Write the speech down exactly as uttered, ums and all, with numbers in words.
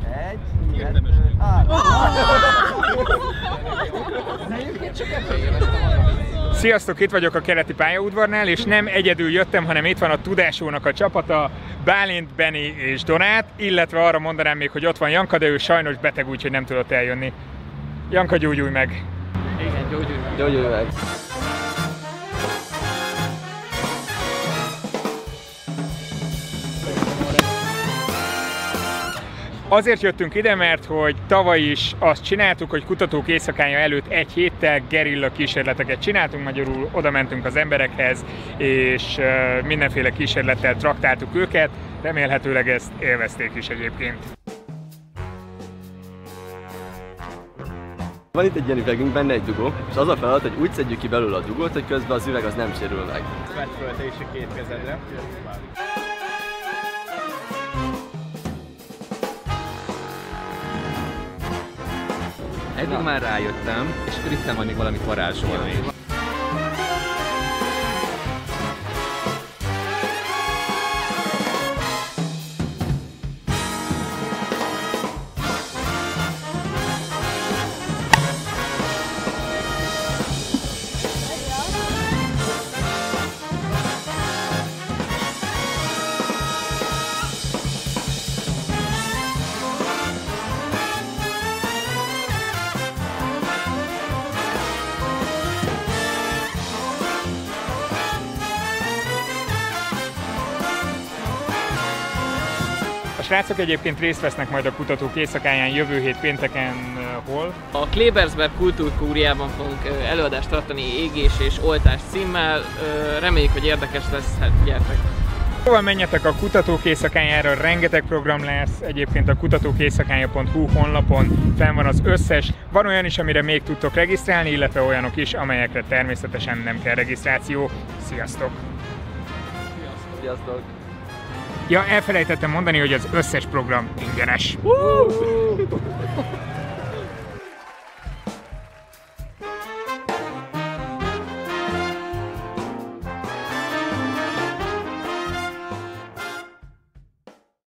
Egy, kettő, három. Sziasztok, itt vagyok a keleti pályaudvarnál, és nem egyedül jöttem, hanem itt van a Tudásónak a csapata, Bálint, Benni és Donát, illetve arra mondanám még, hogy ott van Janka, de ő sajnos beteg, úgyhogy nem tudott eljönni. Janka, gyógyulj meg! Igen, gyógyulj meg! Gyógyulj meg! Azért jöttünk ide, mert hogy tavaly is azt csináltuk, hogy Kutatók Éjszakája előtt egy héttel gerilla kísérleteket csináltunk, magyarul oda mentünk az emberekhez, és mindenféle kísérlettel traktáltuk őket, remélhetőleg ezt élvezték is egyébként. Van itt egy ilyen üvegünk, benne egy dugó, és az a feladat, hogy úgy szedjük ki belőle a dugót, hogy közben az üveg az nem sérül meg. Vedd föl te is a két kezedre. Eddig Na. már rájöttem, és rittem van még valamit varázsolni. A srácok egyébként részt vesznek majd a Kutatók Éjszakáján jövő hét pénteken uh, hol? A Klebersberg Kultúrkúriában fogunk uh, előadást tartani égés és oltás címmel. Uh, reméljük, hogy érdekes lesz, hát gyertek! Szóval menjetek a Kutatók Éjszakájára, rengeteg program lesz, egyébként a kutatók éjszakája pont hu honlapon fenn van az összes. Van olyan is, amire még tudtok regisztrálni, illetve olyanok is, amelyekre természetesen nem kell regisztráció. Sziasztok! Sziasztok! Ja, elfelejtettem mondani, hogy az összes program ingyenes.